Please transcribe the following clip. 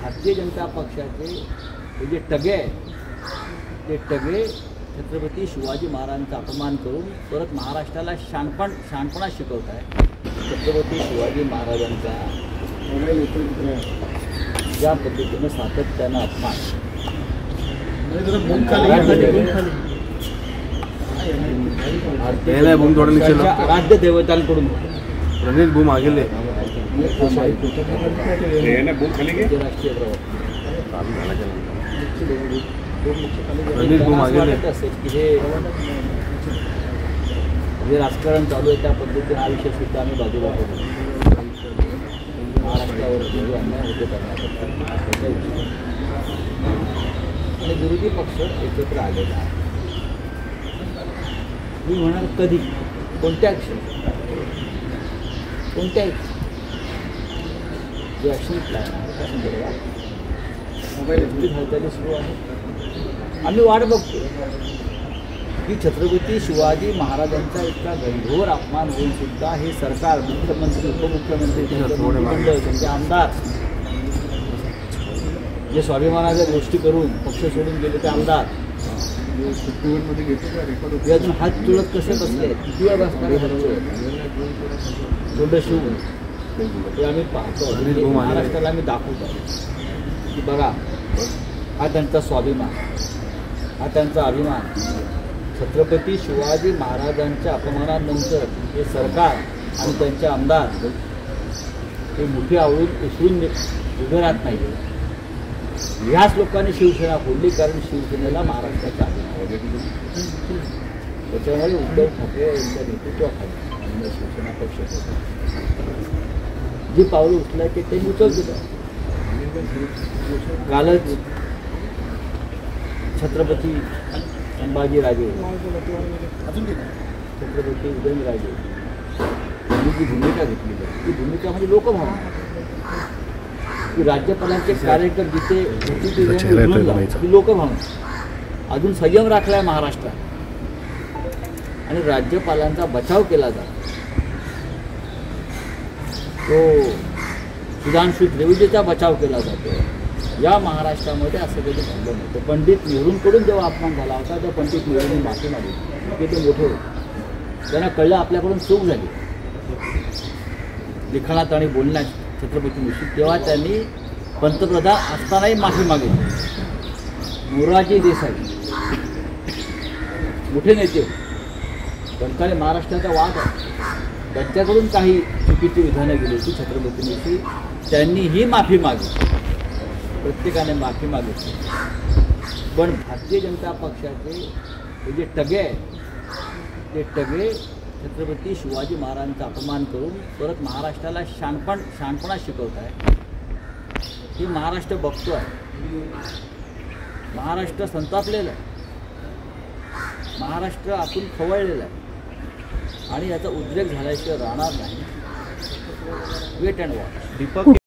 भारतीय जनता पक्षाचे हे जे टगे आहेत ते टगे छत्रपती शिवाजी महाराजांचा अपमान करून परत महाराष्ट्राला शहाणपणा शिकवत आहे। छत्रपती शिवाजी महाराजांचा ज्या पद्धतीनं सातत्यानं अपमान आराध्य देवतांकडून रणनीत भूम आगे ले राष्ट्रीय असेल की हे राजकारण चालू आहे त्या पद्धतीने हा विषय सुद्धा आम्ही बाजूला करू। महाराष्ट्रावर अन्याय होते करण्याकरता आणि विरोधी पक्ष एकत्र आलेला आहे। मी म्हणाल कधी कोणत्या जे ॲक्शन प्लॅन आहे त्या संदर्भात मोबाईल हालचाली सुरू आहे। आम्ही वाट बघतो की छत्रपती शिवाजी महाराजांचा इतका गंभीर अपमान होऊन सुद्धा हे सरकार, मुख्यमंत्री, उपमुख्यमंत्री, त्यांचे आमदार जे स्वाभिमानाच्या गोष्टी करून पक्ष सोडून गेले ते आमदार हे अजून हात जुळत कसे बसले, किती वेळ बसणारे तोंड शिवून ते आम्ही पाहतो। महाराष्ट्राला आम्ही दाखवतो की बघा हा त्यांचा स्वाभिमान, हा त्यांचा अभिमान। छत्रपती शिवाजी महाराजांच्या अपमानानंतर हे सरकार आणि त्यांचे आमदार हे मुठी आवळून उसळून उभे राहत नाही। ह्याच लोकांनी शिवसेना फोडली कारण शिवसेनेला महाराष्ट्राचा अभिमान। त्याच्यामुळे उद्धव ठाकरे यांच्या नेतृत्वाखाली शिवसेना पक्ष जी पावलं उचलायची ते उचलत कालच छत्रपती संभाजीराजे, छत्रपती उदयनराजे यांनी जी भूमिका घेतली ती भूमिका म्हणजे लोकभावना की राज्यपालांचे कार्यकर्ते जिथे लोकभावना अजून संयम राखलाय महाराष्ट्रात आणि राज्यपालांचा बचाव केला जातो। तो सुधांशु त्रिवेदीचा बचाव केला जातो। या महाराष्ट्रामध्ये असं कधी घडलं नव्हतं। पंडित नेहरूंकडून जेव्हा अपमान झाला होता तेव्हा पंडित नेहरूंनी माफी मागितली की ते मोठे होते, त्यांना कळलं आपल्याकडून चूक झाली लिखाणात आणि बोलण्यात छत्रपतींविषयी, तेव्हा त्यांनी पंतप्रधान असतानाही माफी मागितली। मोरारजी देसाई मोठे नेते पण काय महाराष्ट्राचा वाद आहे, त्यांच्याकडून काही चुकीची विधानं गेली होती छत्रपतींविषयी, त्यांनीही माफी मागितली, प्रत्येकाने माफी मागितली। पण भारतीय जनता पक्षाचे हे जे टगे आहेत ते टगे छत्रपती शिवाजी महाराजांचा अपमान करून परत महाराष्ट्राला शहाणपणा शिकवत आहे। हे महाराष्ट्र बघतो आहे, महाराष्ट्र संतापलेला आहे, महाराष्ट्र आतून खवळलेला आहे आणि याचा उद्रेक झाल्याशिवाय राहणार नाही। Wait and watch.